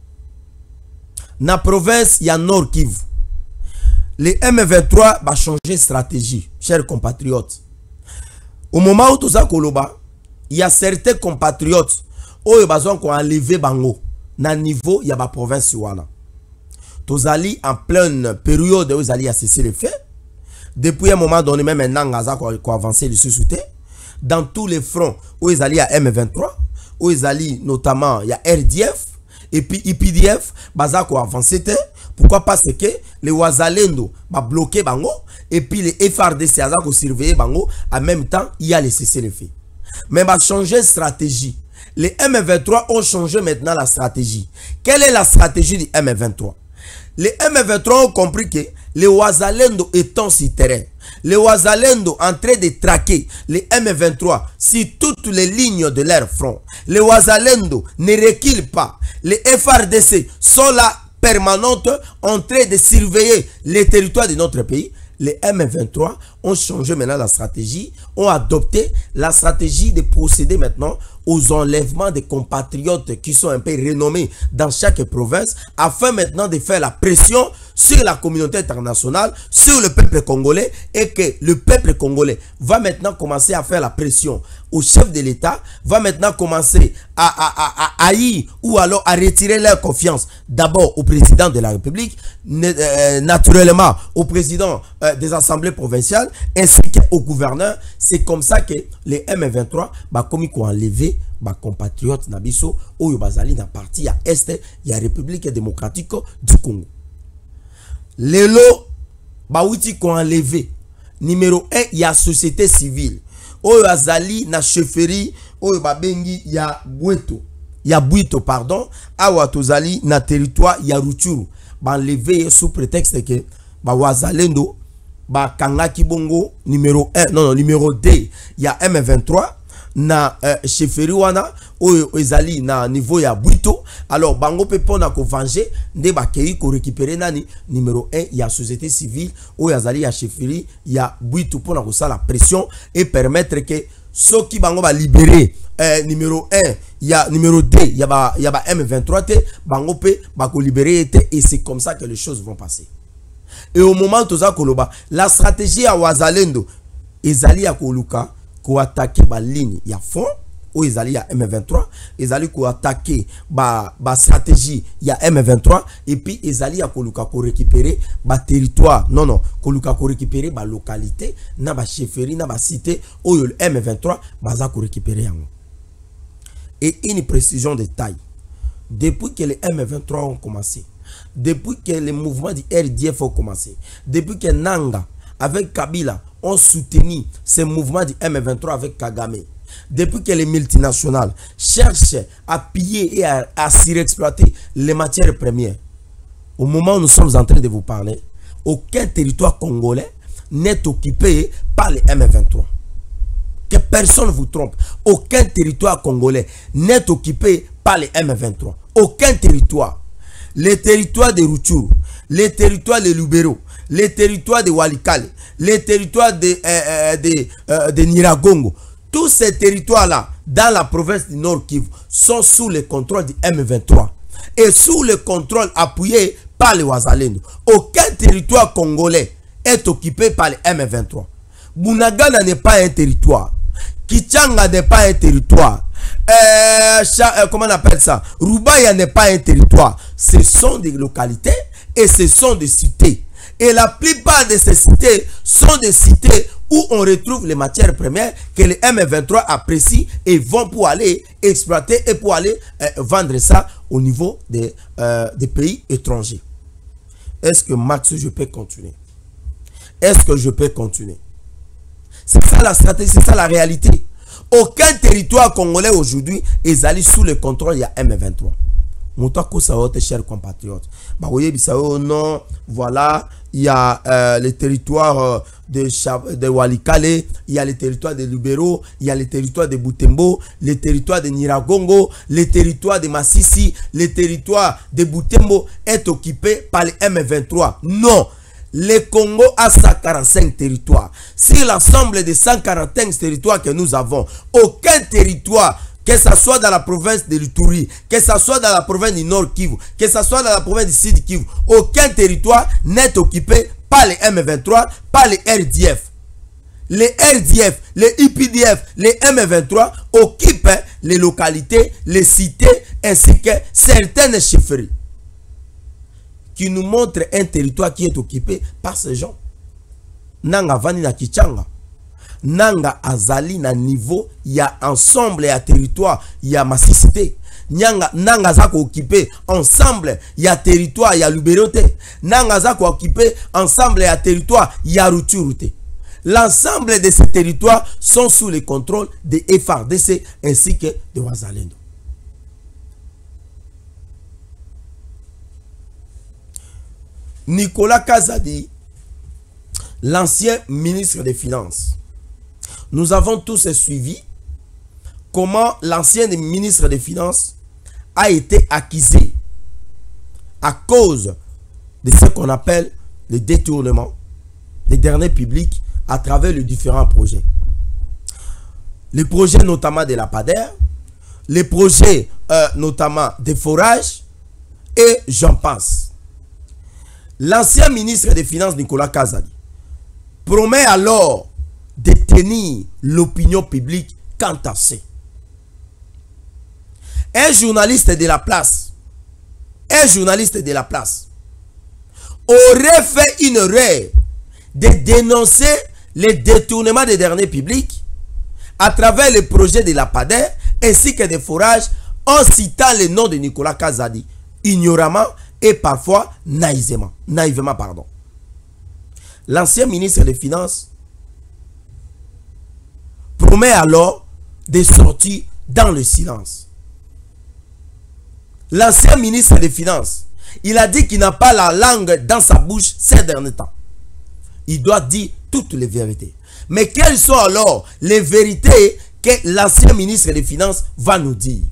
Na province ya Nord Kivu. Les M vingt-trois va changer stratégie, chers compatriotes. Au moment où tout ça koloba, il y a certains compatriotes où ils ont enlevé bango na niveau il y a ba province wana. Tous allés en pleine période où ils allaient cesser les faits. Depuis un moment donné même maintenant ngaza ko avancer le sous-souté dans tous les fronts où ils allaient à M vingt-trois, où ils allaient notamment il y a R D F et puis I P D F baza ko avancer. Pourquoi? Parce que les Ouazalendo va bloquer bango et puis les F R D C va surveiller bango. En même temps, il y a les cessez-le-feu. Mais va changer de stratégie. Les M vingt-trois ont changé maintenant la stratégie. Quelle est la stratégie du M vingt-trois? Les M vingt-trois ont compris que les Ouazalendo étant sur terrain, les Ouazalendo en train de traquer les M vingt-trois sur toutes les lignes de leur front. Les Ouazalendo ne reculent pas. Les F R D C sont là permanente en train de surveiller les territoires de notre pays. Les M vingt-trois ont changé maintenant la stratégie, ont adopté la stratégie de procéder maintenant aux enlèvements des compatriotes qui sont un peu renommés dans chaque province, afin maintenant de faire la pression sur la communauté internationale, sur le peuple congolais, et que le peuple congolais va maintenant commencer à faire la pression au chef de l'État, va maintenant commencer à, à, à, à haïr ou alors à retirer leur confiance d'abord au président de la République, euh, naturellement au président euh, des assemblées provinciales, ainsi qu'au gouverneur. C'est comme ça que les M vingt-trois bah, comme ils ont enlevé bah, compatriotes nabiso ou bazali na parti à est il y a République démocratique du Congo. Les lots bah outi qu'on enlevé numéro un il y a société civile oyo azali na chefferie oyo babengi ya Bouito ya Bouito pardon awa tozali na territoire ya Rutshuru ba enlevé sous prétexte que ba wazalendo ba kangaki bongo numéro un non non numéro deux il y a M vingt-trois na euh, chefferie wana oyo ezali na niveau ya Bouito. Alors bango pe pona ko venger nde ba kei ko récupérer nani numéro un il y a société civile oyo azali ya chefferie ya Bouito pona ko la pression et permettre que ceux qui bango ba libérer euh, numéro un il y a numéro deux il y a ba il y a ba M vingt-trois te bango pe ba ko libérer te, et c'est comme ça que les choses vont passer. Et au moment toza koloba la stratégie à Ouazalendo ezali ya koluka ko attaquer ba ligne ya fond ou ezali ya M vingt-trois, ezali ko attaquer ba ba stratégie ya M vingt-trois, et puis ezali ya koluka ko récupérer ba territoire non non koluka ko récupérer ba localité na ba chefferie na ba cité ou le M vingt-trois baza ko récupérer yango. Et une précision de taille, depuis que les M vingt-trois ont commencé, depuis que les mouvements du R D F ont commencé, depuis que Nanga avec Kabila ont soutenu ces mouvements du M vingt-trois avec Kagame, depuis que les multinationales cherchent à piller et à, à surexploiter les matières premières, au moment où nous sommes en train de vous parler, aucun territoire congolais n'est occupé par les M vingt-trois. Que personne ne vous trompe. Aucun territoire congolais n'est occupé par les M vingt-trois. Aucun territoire. Les territoires de Rutshuru, les territoires de Lubero, les territoires de Walikale, les territoires de, euh, de, euh, de Nyiragongo, tous ces territoires-là, dans la province du Nord Kivu, sont sous le contrôle du M vingt-trois. Et sous le contrôle appuyé par les Ouazalendo. Aucun territoire congolais est occupé par les M vingt-trois. Bunagana n'est pas un territoire. Kichanga n'est pas un territoire. Euh, euh, comment on appelle ça? Rubaya n'est pas un territoire. Ce sont des localités et ce sont des cités. Et la plupart de ces cités sont des cités où on retrouve les matières premières que les M vingt-trois apprécient et vont pour aller exploiter et pour aller euh, vendre ça au niveau des, euh, des pays étrangers. Est-ce que Max, je peux continuer? Est-ce que je peux continuer? C'est ça la stratégie, c'est ça la réalité. Aucun territoire congolais aujourd'hui est allé sous le contrôle de M vingt-trois. Chers compatriotes, non, voilà, il y a euh, les territoires de, de Walikale, il y a les territoires de Lubero, il y a les territoires de Butembo, les territoires de Nyiragongo, les territoires de Massissi, les territoires de Butembo est occupé par les M vingt-trois. Non, le Congo a cent quarante-cinq territoires. Si l'ensemble des cent quarante-cinq territoires que nous avons, aucun territoire, que ce soit dans la province de l'Ituri, que ce soit dans la province du Nord Kivu, que ce soit dans la province du Sud Kivu, aucun territoire n'est occupé par les M vingt-trois, par les R D F. les R D F, les I P D F, les M vingt-trois occupent les localités, les cités ainsi que certaines chefferies. Qui nous montre un territoire qui est occupé par ces gens. Nanga vani na kichanga. Nanga azali na niveau, il y a ensemble, il y a territoire, il y a massicité. Nanga, nanga zako occupé ensemble, il y a territoire, il y a liberté. Nanga zako occupé ensemble, il y a territoire, il y a route. L'ensemble de ces territoires sont sous le contrôle des F A R D C ainsi que de Wazalendo. Nicolas Kazadi, l'ancien ministre des Finances. Nous avons tous suivi comment l'ancien ministre des Finances a été accusé à cause de ce qu'on appelle le détournement des derniers publics à travers les différents projets. Les projets notamment de la P A D E R, les projets euh, notamment des forages et j'en passe. L'ancien ministre des Finances Nicolas Kazadi promet alors de tenir l'opinion publique quant à ce. Un journaliste de la place, un journaliste de la place aurait fait une erreur de dénoncer les détournements des derniers publics à travers les projets de la P A D E R ainsi que des forages en citant le nom de Nicolas Kazadi, ignoramment et parfois naïvement. naïvement pardon. L'ancien ministre des Finances promet alors de sortir dans le silence. L'ancien ministre des Finances, il a dit qu'il n'a pas la langue dans sa bouche ces derniers temps. Il doit dire toutes les vérités. Mais quelles sont alors les vérités que l'ancien ministre des Finances va nous dire?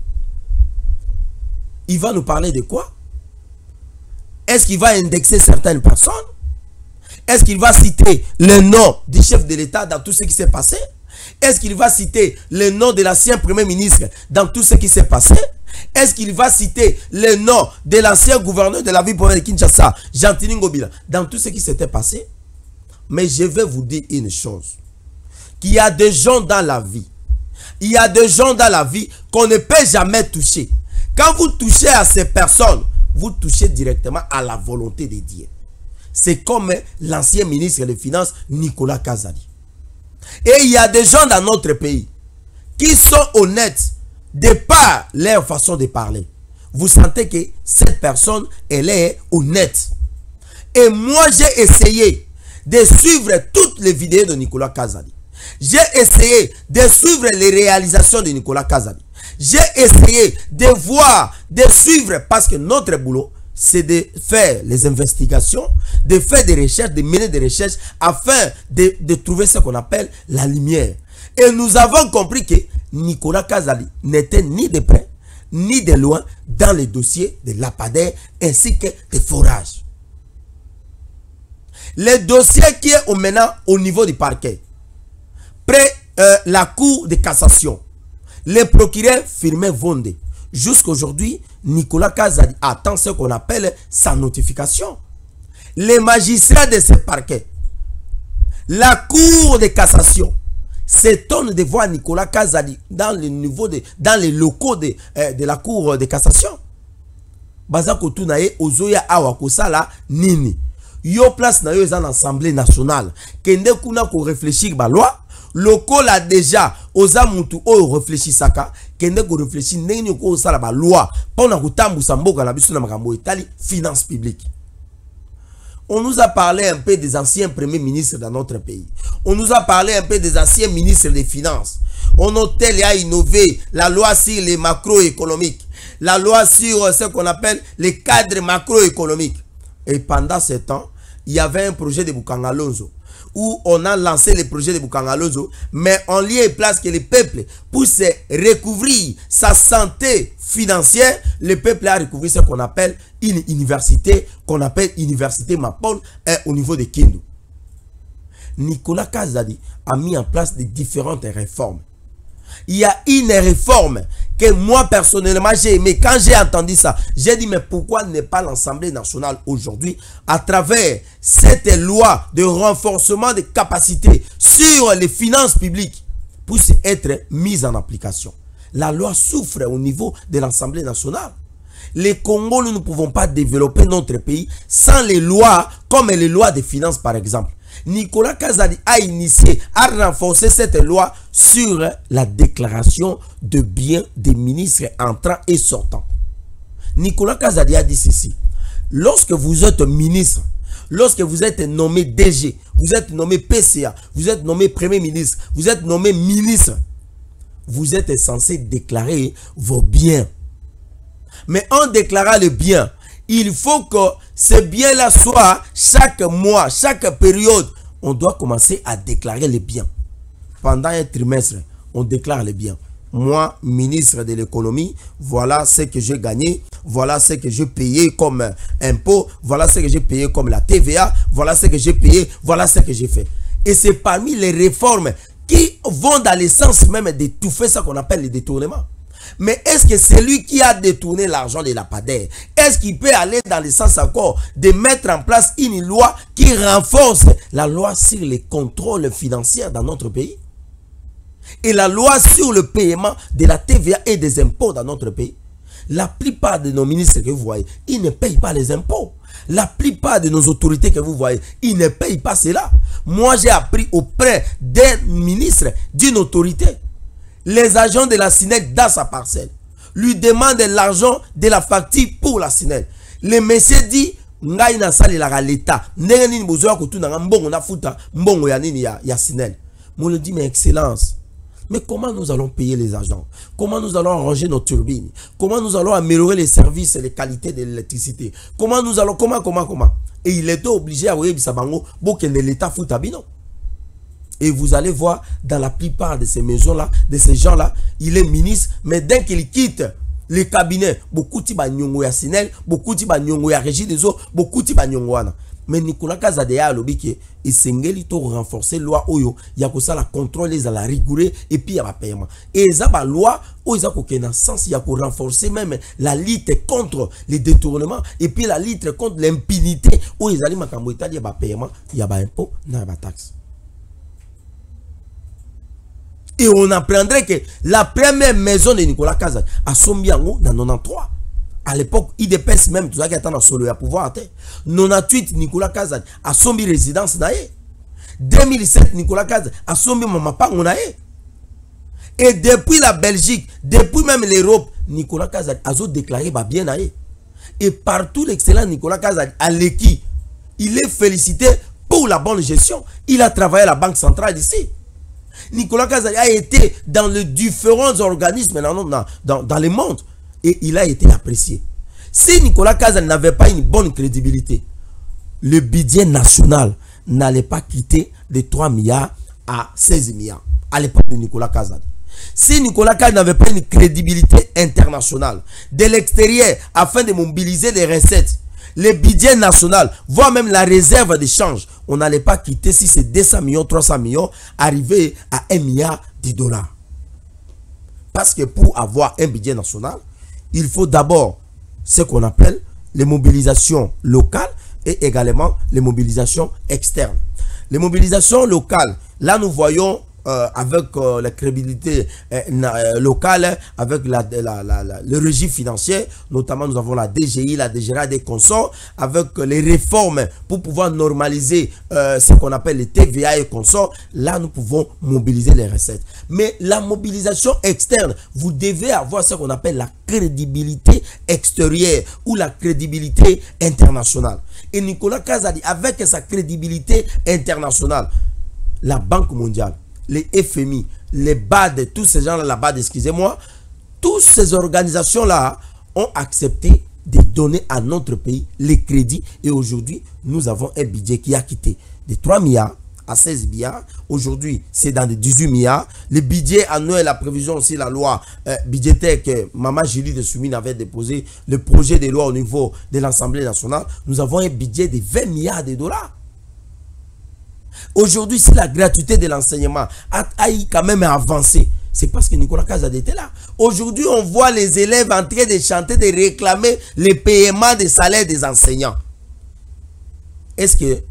Il va nous parler de quoi? Est-ce qu'il va indexer certaines personnes? Est-ce qu'il va citer le nom du chef de l'État dans tout ce qui s'est passé? Est-ce qu'il va citer le nom de l'ancien premier ministre dans tout ce qui s'est passé? Est-ce qu'il va citer le nom de l'ancien gouverneur de la ville province de Kinshasa, Jean-Tini Ngobila, dans tout ce qui s'était passé? Mais je vais vous dire une chose. Qu'il y a des gens dans la vie. Il y a des gens dans la vie qu'on ne peut jamais toucher. Quand vous touchez à ces personnes, vous touchez directement à la volonté de Dieu. C'est comme l'ancien ministre des Finances, Nicolas Kazadi. Et il y a des gens dans notre pays qui sont honnêtes de par leur façon de parler. Vous sentez que cette personne, elle est honnête. Et moi, j'ai essayé de suivre toutes les vidéos de Nicolas Kazadi. J'ai essayé de suivre les réalisations de Nicolas Kazadi. J'ai essayé de voir, de suivre, parce que notre boulot, c'est de faire les investigations, de faire des recherches, de mener des recherches, afin de, de trouver ce qu'on appelle la lumière. Et nous avons compris que Nicolas Kazadi n'était ni de près, ni de loin, dans les dossiers de l'A P A D E R, ainsi que des forages. Le dossier qui est maintenant au niveau du parquet, près euh, la cour de cassation, le procureur Firmin Vonde, jusqu'à aujourd'hui, Nicolas Kazadi attend ce qu'on appelle sa notification. Les magistrats de ce parquet, la cour de cassation, s'étonne de voir Nicolas Kazadi dans le niveau de, dans les locaux de, euh, de la cour de cassation. Bazako tunaye ozoya awa kosala nini. Yo place na yo dans l'Assemblée nationale. Kende kuna ko réfléchir ba loi. Loko la déjà oza mutu o réfléchissaka. Kende ko réfléchir ndenge ko osala ba loi. Pona kutambusa mboka na biso na makambo etali finance publique. On nous a parlé un peu des anciens premiers ministres dans notre pays. On nous a parlé un peu des anciens ministres des Finances. On hôtel a innové la loi sur les macroéconomiques. La loi sur ce qu'on appelle les cadres macroéconomiques. Et pendant ce temps, il y avait un projet de Bukangalonzo où on a lancé le projet de Bukangalonzo, mais en lieu et place que le peuple puisse recouvrir sa santé financière, le peuple a recouvert ce qu'on appelle une université, qu'on appelle Université Mapol au niveau de Kindu. Nicolas Kazadi a mis en place des différentes réformes. Il y a une réforme que moi personnellement j'ai aimé. Quand j'ai entendu ça, j'ai dit mais pourquoi ne pas l'Assemblée nationale aujourd'hui à travers cette loi de renforcement des capacités sur les finances publiques puisse être mise en application. La loi souffre au niveau de l'Assemblée nationale. Les Congo, nous ne pouvons pas développer notre pays sans les lois comme les lois des finances par exemple. Nicolas Kazadi a initié, a renforcé cette loi sur la déclaration de biens des ministres entrants et sortants. Nicolas Kazadi a dit ceci: lorsque vous êtes ministre, lorsque vous êtes nommé D G, vous êtes nommé P C A, vous êtes nommé Premier ministre, vous êtes nommé ministre, vous êtes censé déclarer vos biens. Mais en déclarant les biens, il faut que ces biens-là soient chaque mois, chaque période, on doit commencer à déclarer les biens. Pendant un trimestre, on déclare les biens. Moi, ministre de l'économie, voilà ce que j'ai gagné, voilà ce que j'ai payé comme impôt, voilà ce que j'ai payé comme la T V A, voilà ce que j'ai payé, voilà ce que j'ai fait. Et c'est parmi les réformes qui vont dans le sens même d'étouffer ce qu'on appelle les détournements. Mais est-ce que celui qui a détourné l'argent de la P A D E R, est-ce qu'il peut aller dans le sens encore de mettre en place une loi qui renforce la loi sur les contrôles financiers dans notre pays? Et la loi sur le paiement de la T V A et des impôts dans notre pays? La plupart de nos ministres que vous voyez, ils ne payent pas les impôts. La plupart de nos autorités que vous voyez, ils ne payent pas cela. Moi, j'ai appris auprès d'un ministre, d'une autorité. Les agents de la S I N E L dans sa parcelle lui demandent l'argent de la facture pour la S I N E L. Le monsieur dit ngai na sali la l'État ndenge nini bozoa kutuna mbongo na futa mbongo ya nini ya ya S I N E L. Moi le dit mais excellence, mais comment nous allons payer les agents? Comment nous allons arranger nos turbines? Comment nous allons améliorer les services et les qualités de l'électricité? Comment nous allons comment comment comment? Et il était obligé à voyer bisabango boke de l'État futa bino. Et vous allez voir, dans la plupart de ces maisons-là, de ces gens-là, il est ministre, mais dès qu'il quitte le cabinet, beaucoup de nyongo ya Sinel, beaucoup de nyongo ya Régie des eaux, beaucoup de nyongo wana. Mais Nicolas Kazadea a lobby qui est sengeli to renforcer loi oyo, ya ko ça la contrôle les à la rigoureux et puis ya ba paiement. Et ça ba loi o isa ko kena sens ya ko renforcer même la lutte contre les détournements et puis la lutte contre l'impunité o isa li makambo etali ya ba paiement, ya ba impôt, na ba taxe. Et on apprendrait que la première maison de Nicolas Kazadi a Sombiango dans quatre-vingt-treize. À l'époque, il dépasse même tout ça qui est dans solo à pouvoir. quatre-vingt-dix-huit, Nicolas Kazadi a Sombi résidence naïe. deux mille sept, Nicolas Kazadi a Sombi Mamapang naïe. Et depuis la Belgique, depuis même l'Europe, Nicolas Kazadi a déclaré bien naïe. Et partout l'excellent Nicolas Kazadi à l'équipe, il est félicité pour la bonne gestion. Il a travaillé à la Banque centrale d'ici. Nicolas Kazadi a été dans les différents organismes dans, dans, dans, dans le monde et il a été apprécié. Si Nicolas Kazadi n'avait pas une bonne crédibilité, le budget national n'allait pas quitter de trois milliards à seize milliards à l'époque de Nicolas Kazadi. Si Nicolas Kazadi n'avait pas une crédibilité internationale de l'extérieur afin de mobiliser des recettes, le budget national, voire même la réserve d'échange, on n'allait pas quitter si c'est deux cents millions, trois cents millions, arriver à un milliard de dollars. Parce que pour avoir un budget national, il faut d'abord ce qu'on appelle les mobilisations locales et également les mobilisations externes. Les mobilisations locales, là nous voyons Euh, avec euh, la crédibilité euh, euh, locale, avec la, la, la, la, le régime financier, notamment nous avons la D G I, la D G R A des consorts, avec euh, les réformes pour pouvoir normaliser euh, ce qu'on appelle les T V A et consorts. Là nous pouvons mobiliser les recettes. Mais la mobilisation externe, vous devez avoir ce qu'on appelle la crédibilité extérieure ou la crédibilité internationale. Et Nicolas Kazadi, avec sa crédibilité internationale, la Banque mondiale, les F M I, les B A D, tous ces gens-là, la B A D, excusez-moi, toutes ces organisations-là ont accepté de donner à notre pays les crédits. Et aujourd'hui, nous avons un budget qui a quitté de trois milliards à seize milliards. Aujourd'hui, c'est dans les dix-huit milliards. Le budget annuel, la prévision aussi, la loi euh, budgétaire que Maman Julie de Soumine avait déposé, le projet de loi au niveau de l'Assemblée nationale, nous avons un budget de vingt milliards de dollars. Aujourd'hui, si la gratuité de l'enseignement a, a quand même avancé, c'est parce que Nicolas Kazadi était là. Aujourd'hui, on voit les élèves en train de chanter, de réclamer le paiement des salaires des enseignants. Est-ce que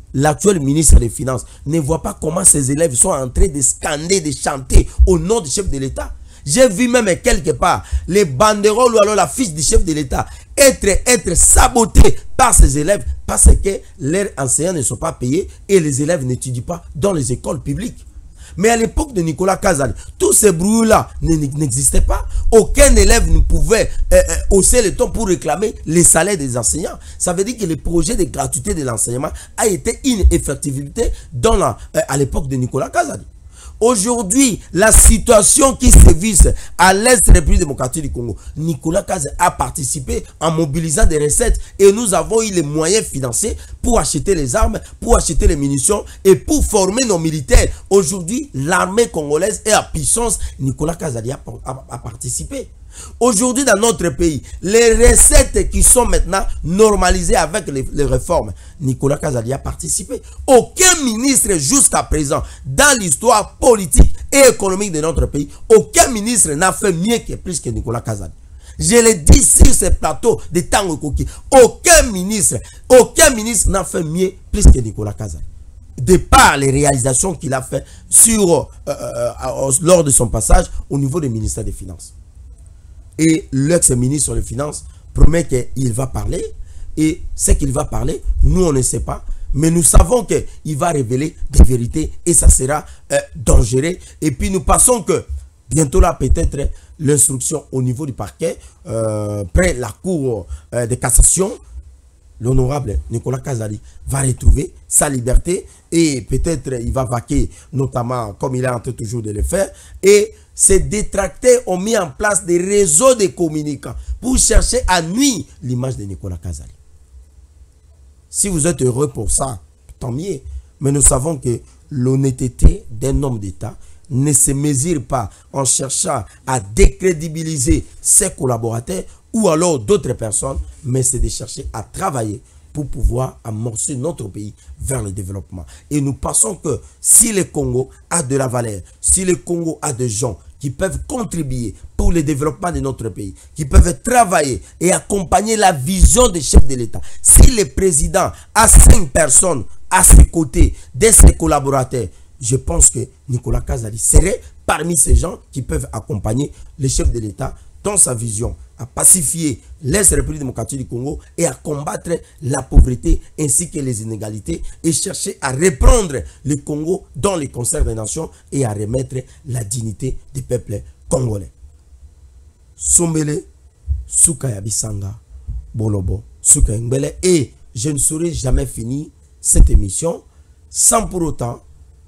l'actuel ministre des Finances ne voit pas comment ses élèves sont en train de scander, de chanter au nom du chef de l'État. J'ai vu même quelque part les banderoles ou alors la fiche du chef de l'État être, être sabotée par ses élèves parce que leurs enseignants ne sont pas payés et les élèves n'étudient pas dans les écoles publiques. Mais à l'époque de Nicolas Kazali, tous ces bruits-là n'existaient pas. Aucun élève ne pouvait euh, euh, hausser le ton pour réclamer les salaires des enseignants. Ça veut dire que le projet de gratuité de l'enseignement a été une effectivité dans la, euh, à l'époque de Nicolas Kazali. Aujourd'hui, la situation qui se vise à l'Est de la République démocratique du Congo, Nicolas Kazali a participé en mobilisant des recettes et nous avons eu les moyens financiers pour acheter les armes, pour acheter les munitions et pour former nos militaires. Aujourd'hui, l'armée congolaise est à puissance. Nicolas Kazali a, a, a participé. Aujourd'hui, dans notre pays, les recettes qui sont maintenant normalisées avec les, les réformes, Nicolas Kazali a participé. Aucun ministre jusqu'à présent, dans l'histoire politique et économique de notre pays, aucun ministre n'a fait mieux que plus que Nicolas Kazali. Je le dis sur ce plateau de Tango Koki. Aucun ministre, aucun ministre n'a fait mieux plus que Nicolas Kazali. De par les réalisations qu'il a fait sur, euh, euh, lors de son passage au niveau du ministère des Finances. Et l'ex-ministre des Finances promet qu'il va parler. Et ce qu'il va parler, nous on ne sait pas. Mais nous savons qu'il va révéler des vérités. Et ça sera euh, dangereux. Et puis nous pensons que bientôt là peut-être l'instruction au niveau du parquet. Euh, près la cour euh, de cassation. L'honorable Nicolas Kazali va retrouver sa liberté. Et peut-être il va vaquer notamment comme il est en train toujours de le faire. Et ces détracteurs ont mis en place des réseaux de communicants pour chercher à nuire l'image de Nicolas Kazali. Si vous êtes heureux pour ça, tant mieux. Mais nous savons que l'honnêteté d'un homme d'État ne se mesure pas en cherchant à décrédibiliser ses collaborateurs ou alors d'autres personnes, mais c'est de chercher à travailler pour pouvoir amorcer notre pays vers le développement. Et nous pensons que si le Congo a de la valeur, si le Congo a des gens qui peuvent contribuer pour le développement de notre pays, qui peuvent travailler et accompagner la vision des chefs de l'État, si le président a cinq personnes à ses côtés, de ses collaborateurs, je pense que Nicolas Kazali serait parmi ces gens qui peuvent accompagner les chefs de l'État dans sa vision à pacifier l'Est de la République démocratique du Congo et à combattre la pauvreté ainsi que les inégalités et chercher à reprendre le Congo dans les concerts des nations et à remettre la dignité du peuple congolais. Sombele, Souka Yabisanga, Bolobo, Souka Ngbele. Et je ne saurais jamais finir cette émission sans pour autant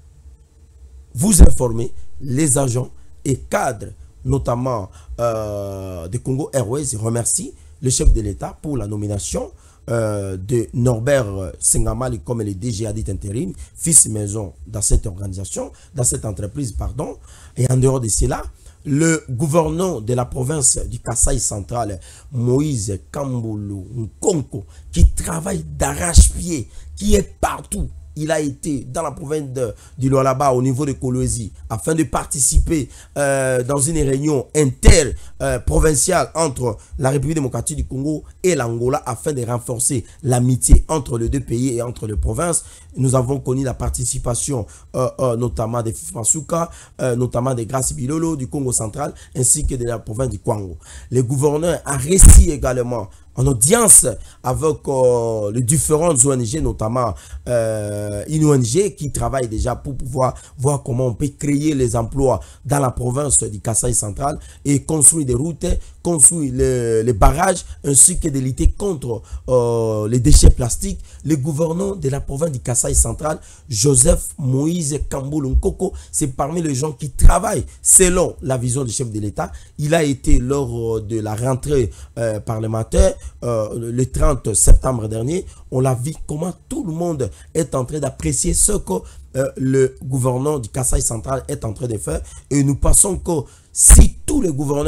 vous informer les agents et cadres notamment euh, de Congo Airways remercie le chef de l'État pour la nomination euh, de Norbert Sengamali comme le D G A dit intérim, fils maison dans cette organisation, dans cette entreprise, pardon. Et en dehors de cela, le gouverneur de la province du Kasaï central, Moïse Kamboulou Nkonko, qui travaille d'arrache-pied, qui est partout. Il a été dans la province de, du Lualaba au niveau de Kolwezi afin de participer euh, dans une réunion interprovinciale euh, entre la République démocratique du Congo et l'Angola afin de renforcer l'amitié entre les deux pays et entre les provinces. Nous avons connu la participation euh, euh, notamment de Fasuka, euh, notamment de Grace Bilolo du Congo central ainsi que de la province du Kwango. Le gouverneur a réussi également en audience avec euh, les différentes O N G, notamment euh, une O N G qui travaille déjà pour pouvoir voir comment on peut créer les emplois dans la province du Kasaï central et construire des routes, construire les, les barrages ainsi que de lutter contre euh, les déchets plastiques. Le gouverneur de la province du Kasaï central, Joseph Moïse Kamboulou Nkoko, c'est parmi les gens qui travaillent selon la vision du chef de l'État. Il a été lors de la rentrée euh, parlementaire Euh, le trente septembre dernier, on l'a vu comment tout le monde est en train d'apprécier ce que euh, le gouverneur du Kasaï central est en train de faire. Et nous pensons que si tous les gouverneurs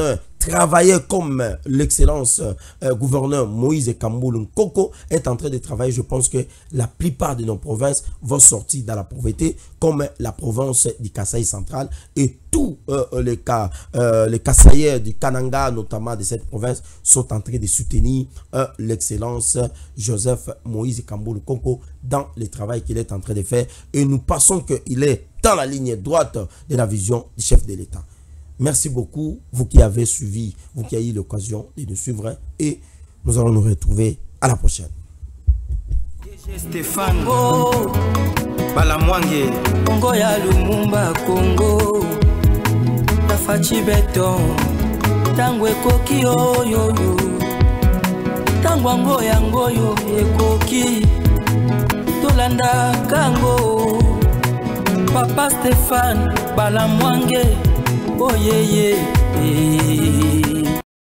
travailler comme l'excellence euh, gouverneur Moïse Kamboul Nkoko est en train de travailler, je pense que la plupart de nos provinces vont sortir dans la pauvreté, comme la province du Kasaï central et tous euh, les cas, euh, les Kasaïens du Kananga, notamment de cette province, sont en train de soutenir euh, l'excellence Joseph Moïse Kamboul Nkoko dans le travail qu'il est en train de faire. Et nous pensons qu'il est dans la ligne droite de la vision du chef de l'État. Merci beaucoup, vous qui avez suivi, vous qui avez eu l'occasion de nous suivre, et nous allons nous retrouver à la prochaine. Stéphane Balamwange Congo ya Lumumba Congo Tafachi beton Tango ekoki yo yo yo Tango ango yango yo ekoki Tolanda kango Papa Stéphane Balamwange Oh yeah yeah, yeah.